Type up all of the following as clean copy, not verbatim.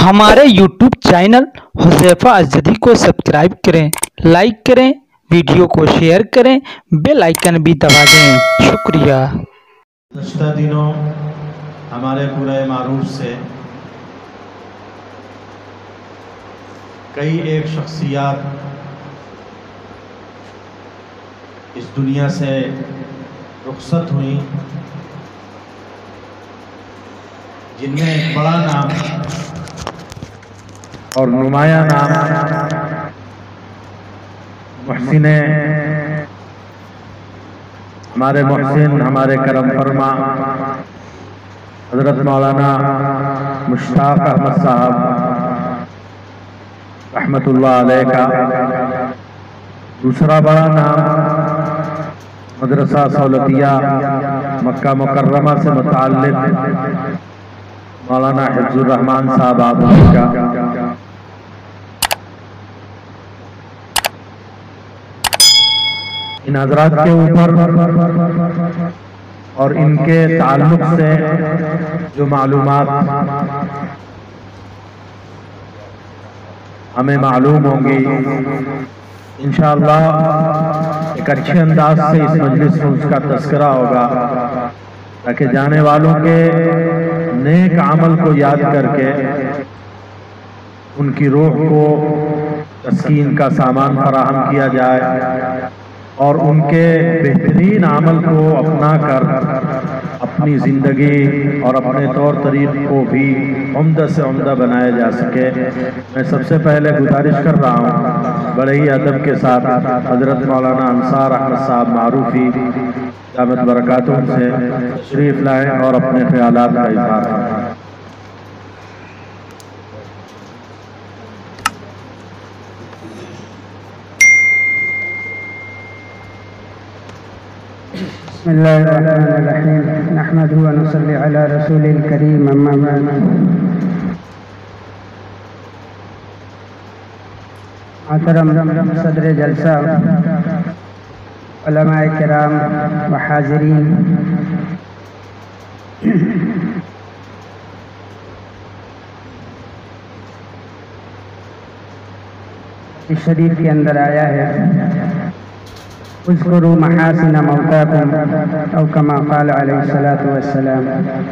हमारे YouTube channel Huzaifa अज़दी को subscribe करें, लाइक करें, वीडियो को शेयर करें, बेल आइकन भी दबा दें। शुक्रिया। गुज़श्ता दिनों हमारे पूरे मारूफ से कई एक शख्सियात इस दुनिया से रुखसत हुई, जिनमें एक बड़ा नाम और नुमाया नाम मुहसिन, हमारे मुहसिन, हमारे करम फरमा हज़रत मौलाना मुश्ताक अहमद साहब रहमतुल्लाह अलैह का। दूसरा बड़ा नाम मदरसा सौलतिया मक्का मुकर्रमा से मुताल्लिक़ मौलाना हिफ्ज़ुर रहमान साहब आबूदी का। इन हज़रात के ऊपर और इनके ताल्लुक़ से जो मालूमात हमें मालूम होंगी, इंशाअल्लाह एक अच्छे अंदाज से इस मजलिस में उसका तज़किरा होगा, ताकि जाने वालों के नेक अमल को याद करके उनकी रूह को तस्कीन का सामान फराहम किया जाए और उनके बेहतरीन अमल को अपना कर अपनी ज़िंदगी और अपने तौर तरीक़ को भी उम्दा से उम्दा बनाया जा सके। मैं सबसे पहले गुजारिश कर रहा हूँ बड़े ही अदब के साथ हज़रत मौलाना अंसार अहमद साहब मारूफ़ी दामत बरकातुहू से तशरीफ़ लाएँ और अपने ख्यालात का इज़हार करें। बिस्मिल्लाहिर्रहमानिर्रहीम नहमदुहु व नसल्ली अला रसूलिल करीम अम्मा बाद। मोहतरम सदर जलसा, उलमाए किराम व हाज़िरीन, इस शरीफ के अंदर आया है उज़्कुरू महासिन मौताकुम औ कमा क़ाल अलैहिस्सलातु वस्सलाम।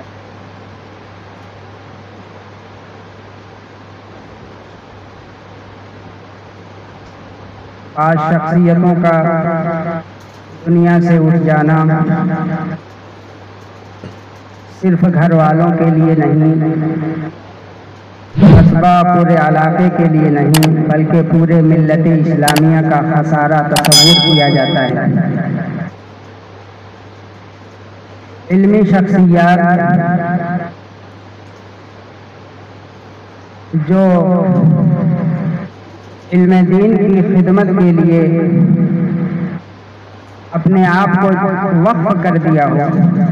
आज शख्सियतों का दुनिया से उठ जाना सिर्फ घर वालों के लिए नहीं, कस्बा पूरे इलाके के लिए नहीं, बल्कि पूरे मिल्लत इस्लामिया का खसारा तस्वुर किया जाता है। इल्मी शख्सियत जो इल्म दीन की खिदमत के लिए अपने आप को वक्फ कर दिया हो,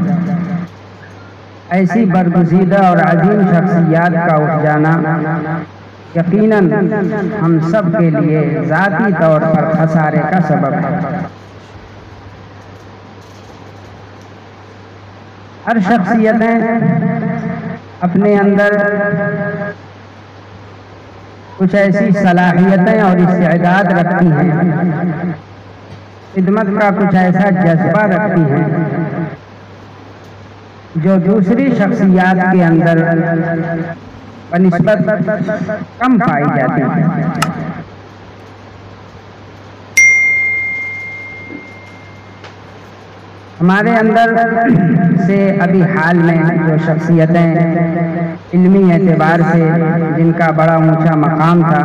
ऐसी बरगुज़ीदा और अजीम शख्सियत का उठ जाना यकीनन हम सब के लिए ज़ाती तौर पर खसारे का सबब है। हर शख्सियतें अपने अंदर कुछ ऐसी सलाहियतें और इस्तेदाद रखती हैं, खिदमत का कुछ ऐसा जज्बा रखती हैं जो दूसरी शख्सियत के अंदर बनिस्बत कम पाई जाती है। हमारे अंदर से अभी हाल में जो शख्सियतें इल्मी एतबार से जिनका बड़ा ऊंचा मकाम था,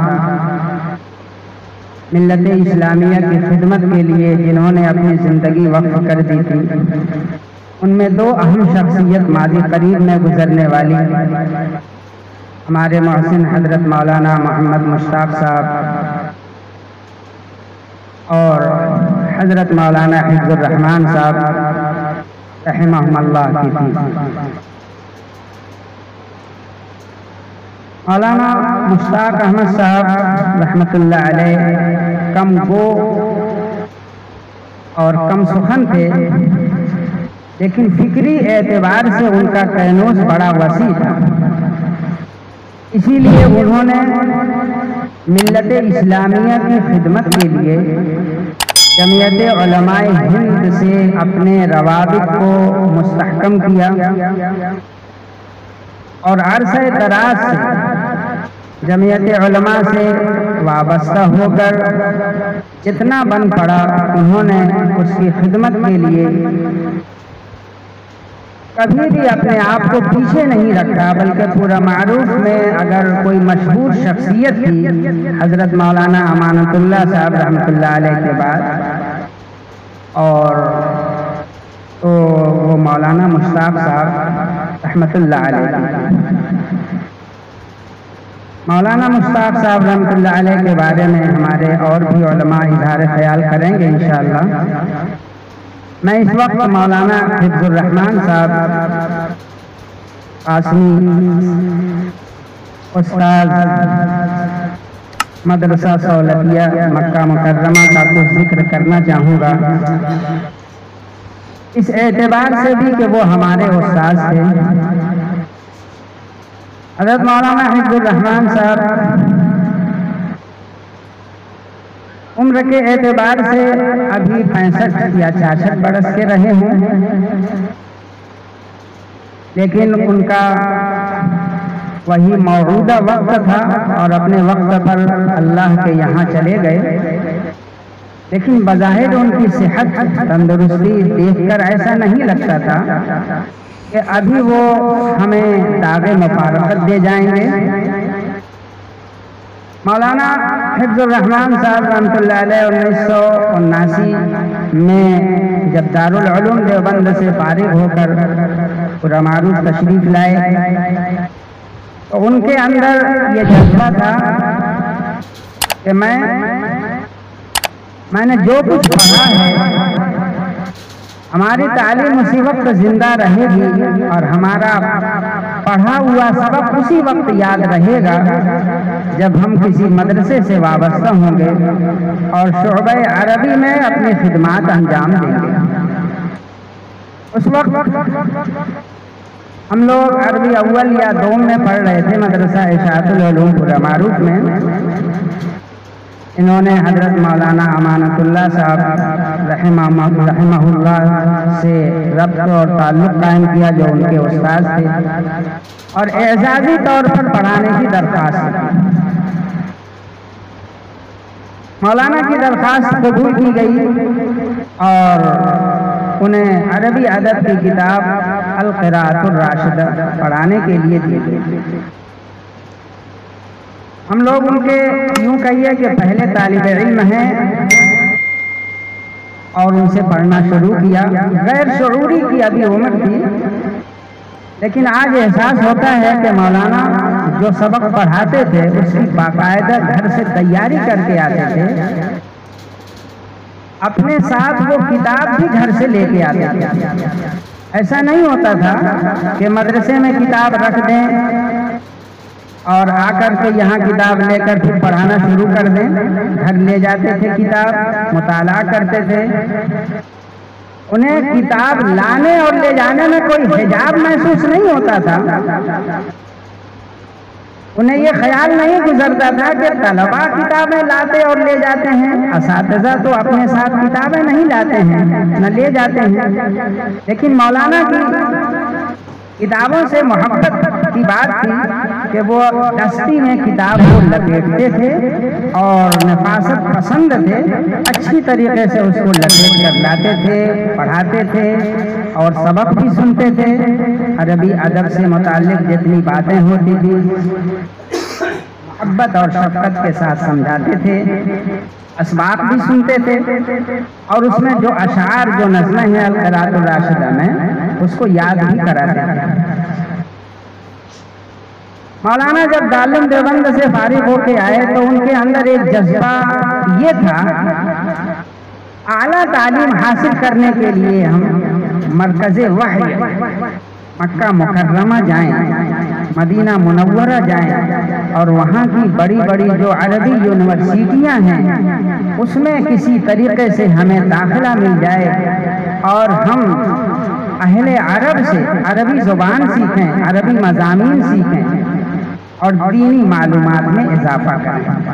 मिल्लत इस्लामिया की खिदमत के लिए जिन्होंने अपनी ज़िंदगी वक्फ कर दी थी, उनमें दो अहम शख्सियत मादी करीब में गुजरने वाली हमारे मोहसिन हज़रत मौलाना मोहम्मद मुश्ताक साहब और हज़रत मौलाना हिफ्ज़ुर रहमान साहब रहमहुमुल्लाह की थी। मौलाना मुश्ताक अहमद साहब रहमतुल्लाह अलैह कम गो और कम सुखन थे, लेकिन फिक्री एतबार से उनका कैनूस बड़ा वसी था। اسی لیے انہوں نے ملت اسلامیہ کی خدمت کے لیے جمعیت علماء ہند سے اپنے روابط کو مستحکم کیا اور عرصہ دراز سے جمعیت علماء سے وابستہ ہو کر جتنا بن پڑا انہوں نے اس کی خدمت کے لیے کبھی بھی اپنے آپ کو پیچھے نہیں رکھا، بلکہ پورا معروف میں اگر کوئی مشہور شخصیت تھی حضرت مولانا امانت اللہ صاحب رحمۃ اللہ علیہ کے بعد، اور تو وہ مولانا مشتاق صاحب رحمۃ اللہ علیہ۔ مولانا مشتاق صاحب رحمۃ اللہ علیہ کے بارے میں ہمارے اور بھی علماء اظہار خیال کریں گے انشاءاللہ۔ میں اس وقت مولانا حفظ الرحمان صاحب قاسمی استاد مدرسہ سہولتیہ مکہ مکرمہ کا کچھ ذکر کرنا چاہوں گا، اس اعتبار سے بھی کہ وہ ہمارے استاد تھے۔ حضرت مولانا حفظ الرحمان صاحب عمر کے اعتبار سے ابھی 65 یا 66 برس کے رہے ہیں، لیکن ان کا وہی موعودہ وقت تھا اور اپنے وقت پر اللہ کے یہاں چلے گئے، لیکن بظاہر ان کی صحت تندرستی دیکھ کر ایسا نہیں لگتا تھا کہ ابھی وہ ہمیں داغ مفارقت دے جائیں گے۔ مولانا حفظ الرحمان صاحب رحمۃ اللہ علیہ 1979 میں جب دارالعلوم دیوبند سے فارغ ہو کر پورا معروف تشریف لائے تو ان کے اندر یہ جذبہ تھا کہ میں نے جو کچھ پڑھا ہے، ہماری تعلیم اسی وقت زندہ رہے گی اور ہمارا پڑھا ہوا سبق اسی وقت یاد رہے گا جب ہم کسی مدرسے سے وابستہ ہوں گے اور شعبہ عربی میں اپنی خدمات انجام دیں گے۔ اس وقت ہم لوگ عربی اول یا دوم میں پڑھ رہے تھے مدرسہ اشاعت العلوم پورا معروف میں۔ انہوں نے حضرت مولانا امانت اللہ صاحب رحمہ اللہ سے ربط اور تعلق قائم کیا جو ان کے استاد تھے، اور اعزازی طور پر پڑھانے کی درخواست کی۔ مولانا کی درخواست قبول کی گئی اور انہیں عربی ادب کی کتاب القراءۃ الراشدہ پڑھانے کے لیے دی گئی۔ ہم لوگ ان کے یوں کہیے کہ پہلے طالب علم ہیں اور ان سے پڑھنا شروع کیا، غیر شعوری کی ابھی عمر تھی، لیکن آج احساس ہوتا ہے کہ مولانا جو سبق پڑھاتے تھے اس کی باقاعدہ گھر سے تیاری کر کے آتے تھے، اپنے ساتھ وہ کتاب بھی گھر سے لے کے آتے تھے۔ ایسا نہیں ہوتا تھا کہ مدرسے میں کتاب رکھ دیں اور آ کر کے یہاں کتاب لے کر پھر پڑھانا شروع کر دیں، گھر لے جاتے تھے، کتاب مطالعہ کرتے تھے۔ انہیں کتاب لانے اور لے جانے میں کوئی حجاب محسوس نہیں ہوتا تھا۔ انہیں یہ خیال نہیں گزرتا تھا کہ طلباء کتابیں لاتے اور لے جاتے ہیں، اساتذہ تو اپنے ساتھ کتابیں نہیں لاتے ہیں نہ لے جاتے ہیں، لیکن مولانا کی کتابوں سے محبت کی بات تھی کہ وہ دستی میں کتاب کو لپیٹتے تھے اور نفاست پسند تھے، اچھی طریقے سے اس کو لپیٹ کر لاتے تھے، پڑھاتے تھے اور سبق بھی سنتے تھے۔ عربی ادب سے متعلق جتنی باتیں ہوتی تھی محبت اور شفقت کے ساتھ سمجھاتے تھے، اسباق بھی سنتے تھے اور اس میں جو اشعار جو نظمیں ہیں القراءۃ الراشدہ میں اس کو یاد بھی کراتے تھے۔ مولانا جب دارالعلوم دیوبند سے فارغ ہو کے آئے تو ان کے اندر ایک جذبہ یہ تھا، اعلیٰ تعلیم حاصل کرنے کے لیے ہم مرکز وحی مکہ مکرمہ جائیں، مدینہ منورہ جائیں اور وہاں کی بڑی بڑی جو عربی یونیورسٹیاں ہیں اس میں کسی طریقے سے ہمیں داخلہ مل جائے اور ہم اہل عرب سے عربی زبان سیکھیں، عربی مضامین سیکھیں اور دینی معلومات میں اضافہ کریں۔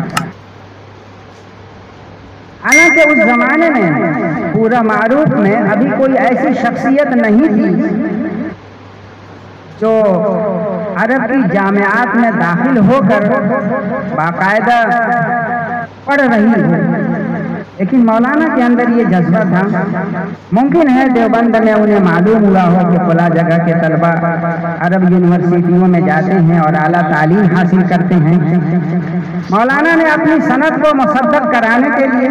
حالانکہ اس زمانے میں پورا معروف میں ابھی کوئی ایسی شخصیت نہیں تھی جو عرب کی جامعات میں داخل ہو کر باقاعدہ پڑھ رہی ہو، لیکن مولانا کے اندر یہ جذبہ تھا۔ ممکن ہے دیوبند میں انہیں معلوم ہوا ہو کہ فلاں جگہ کے طلبہ عرب یونیورسٹیوں میں جاتے ہیں اور اعلیٰ تعلیم حاصل کرتے ہیں۔ مولانا نے اپنی سند کو مصدق کرانے کے لیے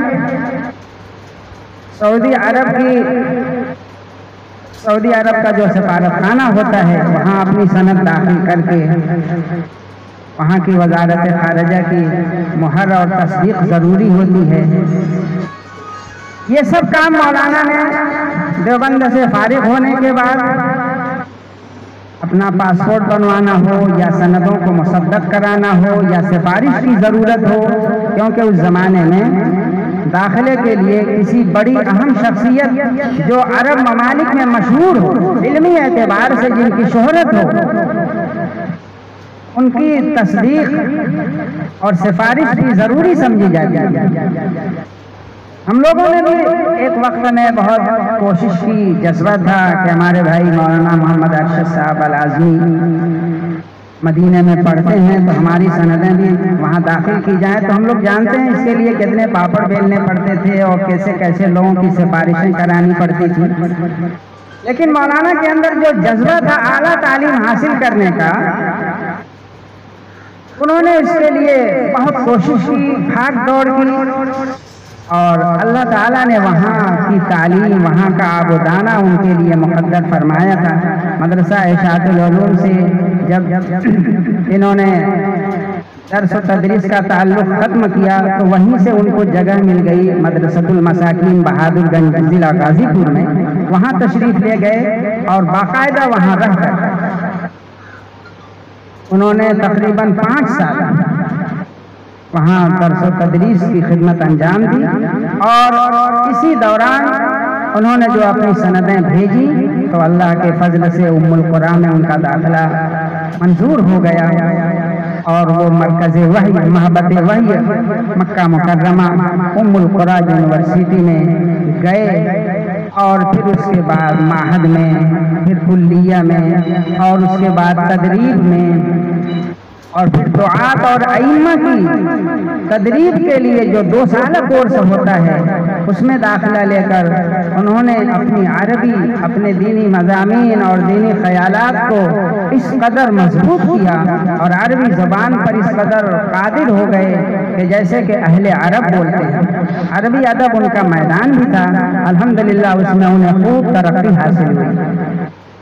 سعودی عرب کا جو سفارت خانہ ہوتا ہے وہاں اپنی سند داخل کر کے وہاں کی وزارت خارجہ کی مہر اور تصدیق ضروری ہوتی ہے۔ یہ سب کام مولانا نے دیوبند سے فارغ ہونے کے بعد اپنا پاسپورٹ بنوانا ہو یا سندوں کو مصدق کرانا ہو یا سفارش کی ضرورت ہو، کیونکہ اس زمانے میں داخلے کے لیے کسی بڑی اہم شخصیت جو عرب ممالک میں مشہور ہو، علمی اعتبار سے جن کی شہرت ہو، ان کی تصدیق اور سفارش بھی ضروری سمجھی جاتی ہے۔ ہم لوگوں نے بھی ایک وقت میں بہت کوشش کی، جذبہ تھا کہ ہمارے بھائی مولانا محمد ارشد صاحب العظمی مدینے میں پڑھتے ہیں تو ہماری سندیں بھی وہاں داخل کی جائیں۔ تو ہم لوگ جانتے ہیں اس کے لیے کتنے پاپڑ بیلنے پڑتے تھے اور کیسے کیسے لوگوں کی سفارشیں کرانی پڑتی تھی، لیکن مولانا کے اندر جو جذبہ تھا اعلیٰ تعلیم حاصل کرنے کا، انہوں نے اس کے لیے بہت کوشش کی، بھاگ دوڑ کی، اور اللہ تعالیٰ نے وہاں کی تعلیم، وہاں کا آب و دانہ ان کے لیے مقدر فرمایا تھا۔ مدرسہ اشاعت العلوم سے جب انہوں نے درس و تدریس کا تعلق ختم کیا تو وہیں سے ان کو جگہ مل گئی مدرسۃ المساکین بہادر گنج ضلع غازی پور میں، وہاں تشریف لے گئے اور باقاعدہ وہاں رہ کر انہوں نے تقریباً 5 سال وہاں درس و تدریس کی خدمت انجام دی، اور اسی دوران انہوں نے جو اپنی سندیں بھیجی تو اللہ کے فضل سے ام القرآن میں ان کا داخلہ منظور ہو گیا، اور وہ مرکز وحی محبت وحی مکہ مکرمہ ام القرآن یونیورسٹی میں گئے، اور پھر اس کے بعد معہد میں، پھر کلیہ میں، اور اس کے بعد تدریب میں، اور پھر دعات اور ائمہ کی تدریب کے لیے جو 2 سالہ کورس ہوتا ہے اس میں داخلہ لے کر انہوں نے اپنی عربی، اپنے دینی مضامین اور دینی خیالات کو اس قدر مضبوط کیا اور عربی زبان پر اس قدر قادر ہو گئے کہ جیسے کہ اہل عرب بولتے ہیں۔ عربی ادب ان کا میدان بھی تھا، الحمدللہ اس میں انہیں خوب ترقی حاصل ہوئی۔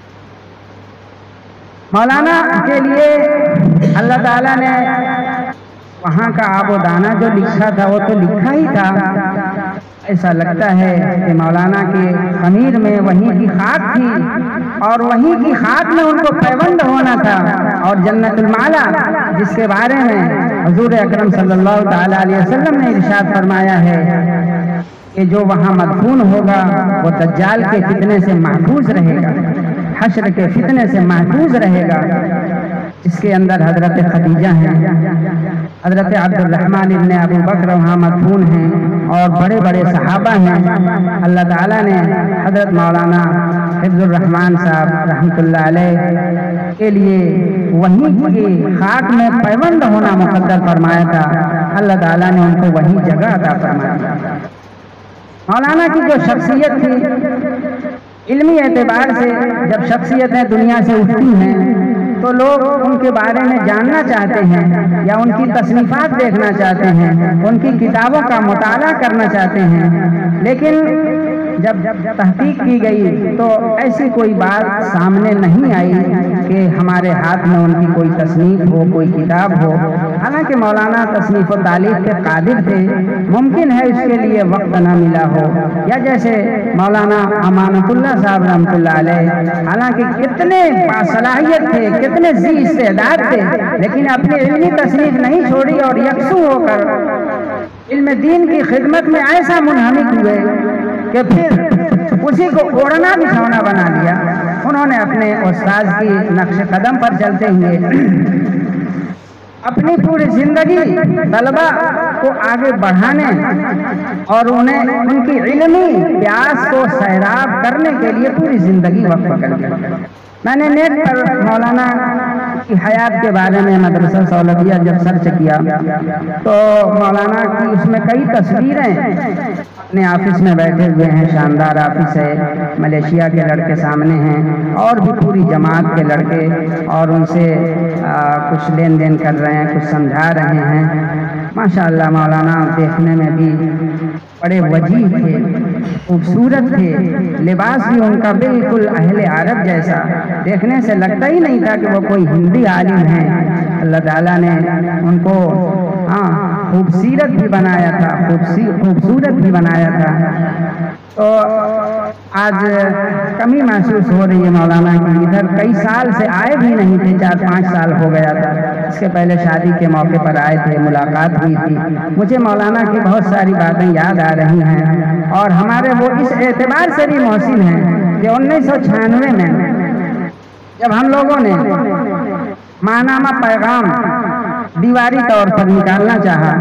مولانا کے لیے اللہ تعالیٰ نے وہاں کا آب و دانہ جو لکھا تھا وہ تو لکھا ہی تھا، ایسا لگتا ہے کہ مولانا کے خمیر میں وہیں کی خاک تھی، اور وہیں کی خاک میں ان کو پیوند ہونا تھا، اور جنت المعلا جس کے بارے میں حضور اکرم صلی اللہ تعالیٰ علیہ وسلم نے ارشاد فرمایا ہے کہ جو وہاں مدفون ہوگا وہ دجال کے فتنے سے محفوظ رہے گا، حشر کے فتنے سے محفوظ رہے گا۔ اس کے اندر حضرت خدیجہ ہیں، حضرت عبد الرحمن ابن ابو بکر وہاں مدفون ہیں، اور بڑے بڑے صحابہ ہیں۔ اللہ تعالیٰ نے حضرت مولانا حفظ الرحمن صاحب رحمۃ اللہ علیہ کے لیے وہیں کی خاک میں پیوند ہونا مقدر فرمایا تھا، اللہ تعالیٰ نے ان کو وہیں جگہ عطا فرمایا۔ مولانا کی جو شخصیت تھی، علمی اعتبار سے جب شخصیتیں دنیا سے اٹھتی ہیں تو لوگ ان کے بارے میں جاننا چاہتے ہیں، یا ان کی تصنیفات دیکھنا چاہتے ہیں، ان کی کتابوں کا مطالعہ کرنا چاہتے ہیں، لیکن جب تحقیق کی گئی تو ایسی کوئی بات سامنے نہیں آئی کہ ہمارے ہاتھ میں ان کی کوئی تصنیف ہو، کوئی کتاب ہو۔ حالانکہ مولانا تصنیف و تالیف کے قادر تھے، ممکن ہے اس کے لیے وقت نہ ملا ہو، یا جیسے مولانا امانت اللہ صاحب رحمۃ اللہ علیہ، حالانکہ کتنے باصلاحیت تھے، کتنے ذی استعداد تھے، لیکن اپنی علمی تصنیف نہیں چھوڑی اور یکسو ہو کر علم دین کی خدمت میں ایسا منہمک ہوئے کہ پھر اسی کو اوڑھنا بچھونا بنا لیا۔ انہوں نے اپنے استاذ کی نقش قدم پر چلتے ہوئے अपनी पूरी जिंदगी तलबा को आगे बढ़ाने और उन्हें उनकी इल्मी प्यास को सैराब करने के लिए पूरी जिंदगी वक्फ कर दी। मैंने नेट पर मौलाना की हयात के बारे में मदरसा सौलतिया जब सर्च किया तो मौलाना की उसमें कई तस्वीरें अपने ऑफिस में बैठे हुए हैं, शानदार ऑफिस है, मलेशिया के लड़के सामने हैं और भी पूरी जमात के लड़के, और उनसे कुछ लेन देन कर रहे हैं, कुछ समझा रहे हैं। माशाअल्लाह मौलाना देखने में भी बड़े वजीह थे, खूबसूरत थे, लिबास भी उनका बिल्कुल अहले अरब जैसा, देखने से लगता ही नहीं था कि वो कोई हिंदी आलिम है। अल्लाह ताला ने उनको खूबसूरत भी बनाया था, खूबसूरत भी बनाया था। तो आज कमी महसूस हो रही है मौलाना की, इधर कई साल से आए भी नहीं थे, 4-5 साल हो गया था। इसके पहले शादी के मौके पर आए थे, मुलाकात हुई थी। मुझे मौलाना की बहुत सारी बातें याद आ रही हैं और हमारे वो इस एतबार से भी मोहसिन हैं कि 1996 में जब हम लोगों ने माहनामा पैगाम दीवारी तौर पर निकालना चाहा,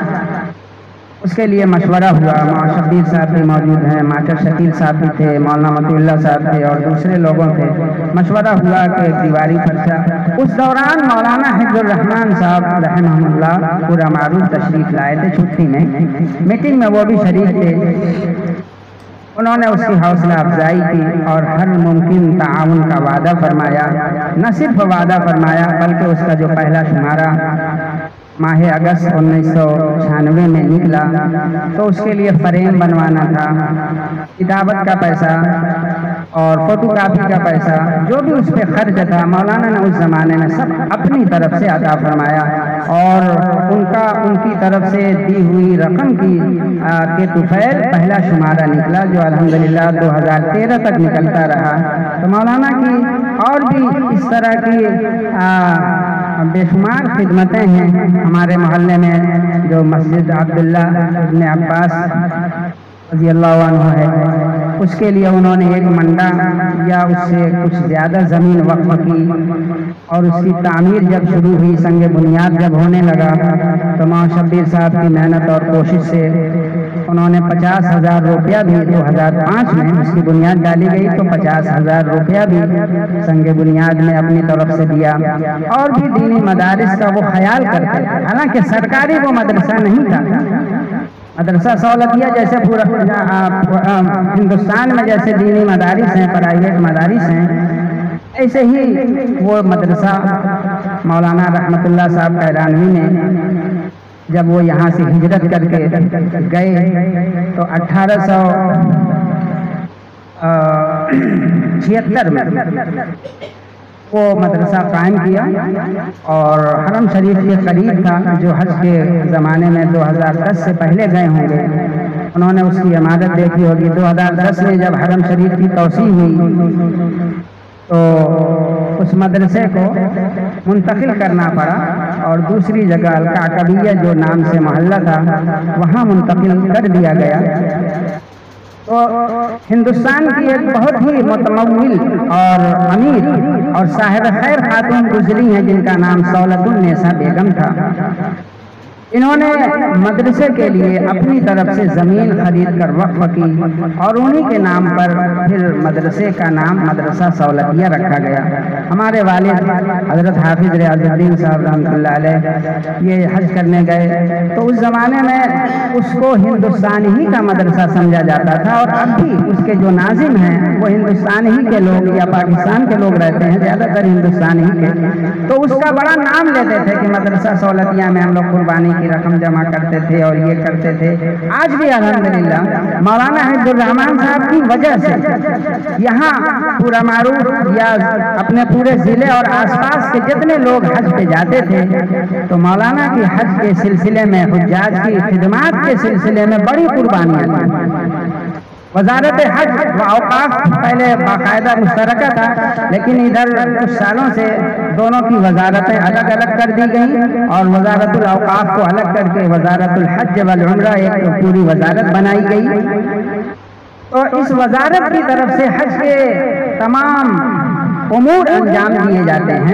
उसके लिए मशवरा हुआ। मौलाना शब्बीर साहब भी मौजूद हैं, मास्टर शकील साहब भी थे, मौलाना मतुल्लाह साहब थे और दूसरे लोगों थे। मशवरा हुआ कि दीवारी पर्चा। उस दौरान मौलाना हिफ्जुर रहमान साहब रहमहुल्लाह पूरा मारूफ तशरीफ लाए थे छुट्टी में, मीटिंग में वो भी शरीक थे। उन्होंने उसकी हौसला अफजाई की और हर मुमकिन ताउन का वादा फरमाया। न सिर्फ वादा फरमाया बल्कि उसका जो पहला शुमारा माह अगस्त 1996 में निकला तो उसके लिए फ्रेम बनवाना था, किताबत का पैसा और फोटोकॉपी का पैसा, जो भी उस पर खर्च था मौलाना ने उस ज़माने में सब अपनी तरफ से अता फरमाया और उनकी तरफ से दी हुई रकम के तुफैल पहला शुमारा निकला जो अल्हम्दुलिल्लाह 2013 तक निकलता रहा। तो मौलाना की और भी इस तरह की बेशुमार खिदमतें हैं। हमारे मोहल्ले में जो मस्जिद अब्दुल्ला इब्न अब्बास रज़ी अल्लाह अन्हु है, उसके लिए उन्होंने एक मंडा या उससे कुछ ज़्यादा ज़मीन वक्फ की और उसकी तामीर जब शुरू हुई, संग बुनियाद जब होने लगा तो मौलाना शब्बीर साहब की मेहनत और कोशिश से उन्होंने 50,000 रुपया भी 2005 में उसकी बुनियाद डाली गई तो 50,000 रुपया भी संग बुनियाद में अपनी तरफ से दिया और भी दीनी मदारिस का वो ख्याल करते। हालांकि सरकारी वो मदरसा नहीं था, मदरसा सौलतिया जैसे पूरा हिंदुस्तान में जैसे दीनी मदारिस हैं, प्राइवेट मदारिस हैं, ऐसे ही वो मदरसा मौलाना रहमतुल्लाह साहब कैरानवी ने जब वो यहाँ से हिजरत करके गए तो 1876 में वो मदरसा कायम किया और हरम शरीफ के करीब था, जो हज के ज़माने में 2010 से पहले गए होंगे उन्होंने उसकी इमारत देखी होगी। 2010 में जब हरम शरीफ की तौसीह हुई तो उस मदरसे को मुंतकिल करना पड़ा और दूसरी जगह अलकाकबिया जो नाम से मोहल्ला था वहाँ मुंतकिल कर दिया गया। तो हिंदुस्तान की एक बहुत ही मुतमव्विल और अमीर और साहिब खैर खातून गुजरी हैं जिनका नाम सौलतुन्नेसा बेगम था। इन्होंने मदरसे के लिए अपनी तरफ से ज़मीन खरीद कर वक्फ की और उन्हीं के नाम पर फिर मदरसे का नाम मदरसा सौलतिया रखा गया। हमारे वालिद हज़रत हाफिज़ रियाजुद्दीन साहब रहमतुल्लाह अलैह ये हज करने गए तो उस ज़माने में उसको हिंदुस्तान ही का मदरसा समझा जाता था और अब भी उसके जो नाजिम हैं वो हिंदुस्तान ही के लोग या पाकिस्तान के लोग रहते हैं, ज़्यादातर हिंदुस्तान ही के, तो उसका बड़ा नाम लेते थे कि मदरसा सौलतिया में हम लोग कुर्बानी की रकम जमा करते थे और ये करते थे। आज भी अल्हम्दुलिल्लाह मौलाना हिफ्जुर रहमान साहब की वजह से यहाँ पूरा मारूफ या अपने पूरे जिले और आसपास के जितने लोग हज पे जाते थे तो मौलाना की हज के सिलसिले में, हुज्जाज की खिदमात के सिलसिले में बड़ी कुर्बानियाँ थी। वजारत हज व औकाफ पहले बाकायदा मुश्तरका था, लेकिन इधर कुछ सालों से दोनों की वजारतें अलग अलग कर दी गई और वजारतुल औकाफ को अलग करके वजारतुल हज वल उम्रा एक पूरी वजारत बनाई गई। तो इस वजारत की तरफ से हज के तमाम उमूर अंजाम दिए जाते हैं।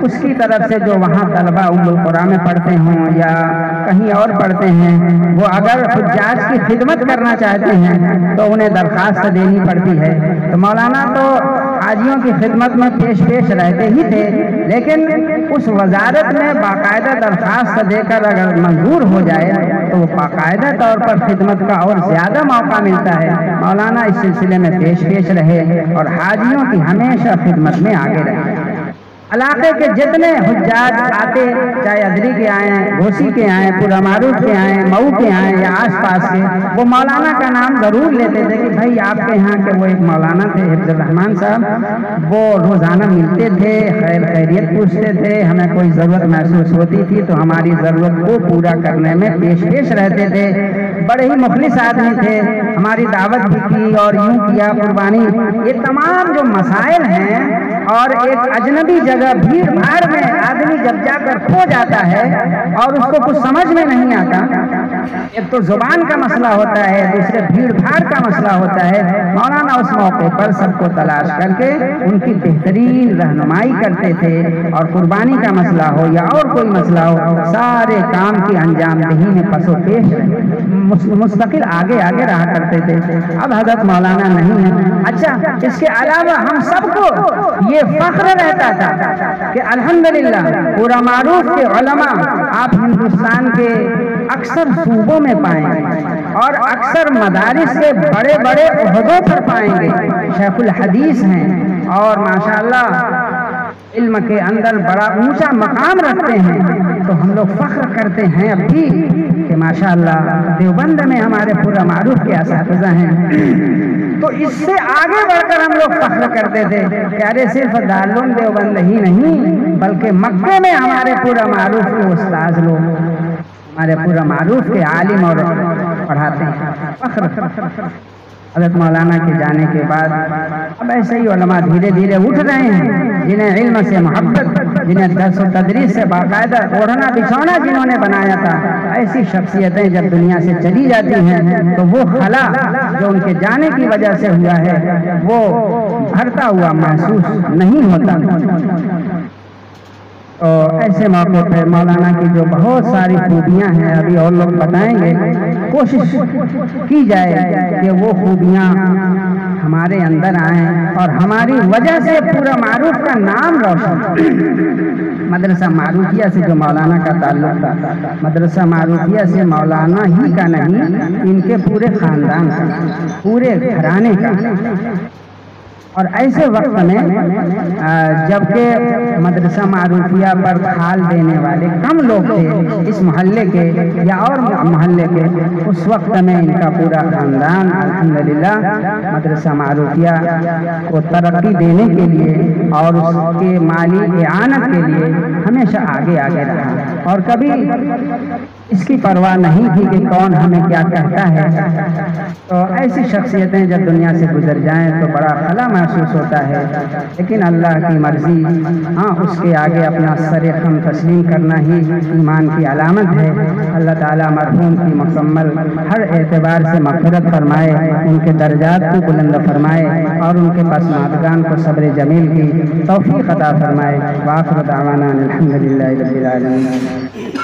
اس کی طرف سے جو وہاں طلبہ ام القرآن میں پڑھتے ہوں یا کہیں اور پڑھتے ہیں، وہ اگر حجاج کی خدمت کرنا چاہتے ہیں تو انہیں درخواست دینی پڑتی ہے۔ تو مولانا تو حاجیوں کی خدمت میں پیش رہتے ہی تھے، لیکن اس وزارت میں باقاعدہ درخواست دے کر اگر منظور ہو جائے تو وہ باقاعدہ طور پر خدمت کا اور زیادہ موقع ملتا ہے۔ مولانا اس سلسلے میں پیش رہے اور حاجیوں کی ہمیشہ خدمت میں آگے رہے۔ علاقے کے جتنے حجاج آتے، چاہے ادری کے آئیں، گھوسی کے آئیں، پورا معروف کے آئیں، مئو کے آئیں یا آس پاس کے، وہ مولانا کا نام ضرور لیتے تھے کہ بھائی آپ کے یہاں کے وہ ایک مولانا تھے حفظ الرحمان صاحب، وہ روزانہ ملتے تھے، خیر خیریت پوچھتے تھے، ہمیں کوئی ضرورت محسوس ہوتی تھی تو ہماری ضرورت کو پورا کرنے میں پیش رہتے تھے۔ بڑے ہی مخلص آدمی تھے، ہماری دعوت بھی کی اور یوں کیا قربانی۔ یہ تمام جو مسائل ہیں، اور ایک اجنبی جگہ بھیڑ بھاڑ میں آدمی جب جا کر کھو جاتا ہے اور اس کو کچھ سمجھ میں نہیں آتا، ایک تو زبان کا مسئلہ ہوتا ہے، دوسرے بھیڑ بھاڑ کا مسئلہ ہوتا ہے، مولانا اس موقع پر سب کو تلاش کر کے ان کی بہترین رہنمائی کرتے تھے، اور قربانی کا مسئلہ ہو یا اور کوئی مسئلہ ہو، سارے کام کی انجام دہی میں پس و پیش مستقل آگے رہا کرتے تھے۔ اب حضرت مولانا نہیں ہے۔ اچھا، اس کے علاوہ ہم سب کو یہ فخر رہتا تھا کہ الحمدللہ پورا معروف کے علماء آپ ہندوستان کے اکثر صوبوں میں پائیں گے اور اکثر مدارس کے بڑے بڑے عہدوں پر پائیں گے، شیخ الحدیث ہیں اور ماشاءاللہ علم کے اندر بڑا اونچا مقام رکھتے ہیں۔ تو ہم لوگ فخر کرتے ہیں اب بھی کہ ماشاءاللہ دیوبند میں ہمارے پورا معروف کے اساتذہ ہیں۔ تو اس سے آگے بڑھ کر ہم لوگ فخر کرتے تھے کہ ارے صرف دارالعلوم دیوبند ہی نہیں بلکہ مکے میں ہمارے پورا معروف کے استاذ لوگ، ہمارے پورا معروف کے عالم اور پڑھاتے ہیں۔ فخر حضرت مولانا کے جانے کے بعد اب ایسے ہی علماء دھیرے دھیرے اٹھ رہے ہیں، جنہیں علم سے محبت، جنہیں درس و تدریس سے باقاعدہ اوڑھنا بچھونا جنہوں نے بنایا تھا، ایسی شخصیتیں جب دنیا سے چلی جاتی ہیں تو وہ خلا جو ان کے جانے کی وجہ سے ہوا ہے وہ بھرتا ہوا محسوس نہیں ہوتا۔ تو ایسے موقع پہ مولانا کی جو بہت ساری خوبیاں ہیں ابھی اور لوگ بتائیں گے، کوشش کی جائے کہ وہ خوبیاں ہمارے اندر آئیں اور ہماری وجہ سے پورا معروف کا نام روشن۔ مدرسہ معروفیہ سے جو مولانا کا تعلق تھا، مدرسہ معروفیہ سے مولانا ہی کا نہیں، ان کے پورے خاندان کا، پورے گھرانے کا۔ اور ایسے وقت میں جبکہ مدرسہ معروفیہ پر کھال دینے والے کم لوگ تھے اس محلے کے یا اور محلے کے، اس وقت میں ان کا پورا خاندان الحمدللہ مدرسہ معروفیہ کو ترقی دینے کے لیے اور اس کے مالی اعانت کے لیے ہمیشہ آگے رہا، اور کبھی اس کی پرواہ نہیں تھی کہ کون ہمیں کیا کہتا ہے۔ تو ایسی شخصیتیں جب دنیا سے گزر جائیں تو بڑا خلا محسوس ہوتا ہے، لیکن اللہ کی مرضی، ہاں اس کے آگے اپنا سر خم تسلیم کرنا ہی ایمان کی علامت ہے۔ اللہ تعالیٰ مرحوم کی مکمل ہر اعتبار سے مغفرت فرمائے، ان کے درجات کو بلند فرمائے اور ان کے پسماندگان کو صبر جمیل کی توفیق عطا فرمائے۔ وآخر دعوانا الحمدللہ رب العالمین۔